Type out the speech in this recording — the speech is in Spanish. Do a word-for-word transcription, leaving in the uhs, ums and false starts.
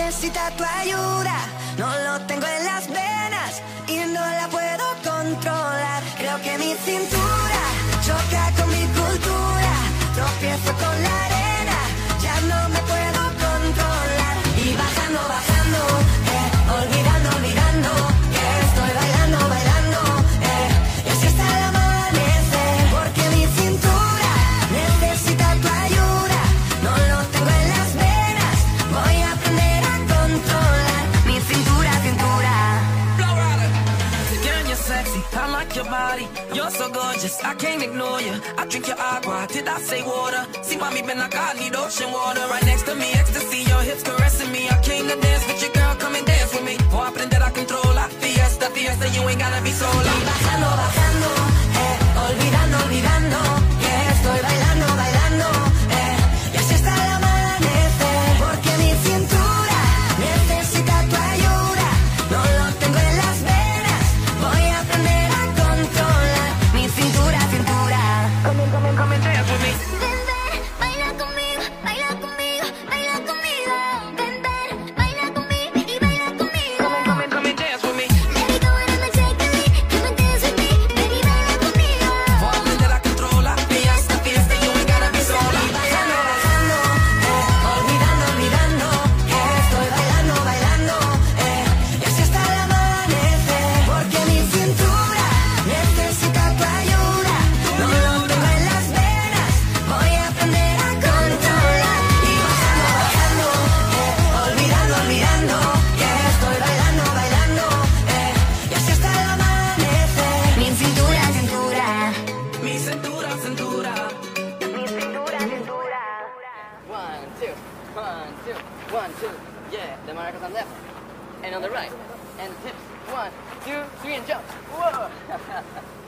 necesita tu ayuda. No lo tengo en las venas y no la puedo controlar. Creo que mi cintura choca con mi cultura. Tropiezo con la arena, ya no me puedo controlar. Y bajando, bajando, eh, olvidando, olvidando, que estoy bailando, bailando, eh, y así hasta el amanecer. Porque mi cintura necesita tu ayuda. No lo tengo en las venas, voy a aprender a controlar mi cintura, cintura. Girl, you're sexy, I like your body. You're so gorgeous, I can't ignore you. I drink your agua, did I say water? See why me been like I need ocean water. Right next to me, ecstasy, your hips caressing me. I came to dance with your girl, come and dance with me. Voy a aprender a controlar. Fiesta, fiesta, you ain't gotta be sola. Y bajando, bajando, eh, olvidando, olvidando, que estoy bailando, bailando, eh, y así hasta el amanecer. Porque mi cintura necesita tu ayuda. No lo tengo en las venas, voy a aprender a controlar mi cintura, cintura. Come on, come on, come and dance with me. Ven, ven, baila conmigo, baila conmigo, baila conmigo. Ven, ven, baila conmigo y baila conmigo. Come on, come and, come and dance with me. Let me go and I'ma take the lead. Come and dance with me, baby, baila conmigo. Voy a aprender a controlar. Fiesta, fiesta, you ain't gotta be sola. Y bajando, bajando, eh, olvidando, olvidando, que estoy bailando, bailando, eh, y así hasta el amanecer. Porque mi cintura necesita tu ayuda. No lo tengo en las venas, voy a aprender a controlar. Y bajando, bajando, eh, olvidando, olvidando, que estoy bailando, bailando, eh, y así hasta el amanecer. Mi cintura, cintura. Mi cintura, cintura. Mi cintura, cintura. One, two, one, two, one, two. Yeah, the maracas on left and on the right. And tips. One, two, three, and jump. Whoa!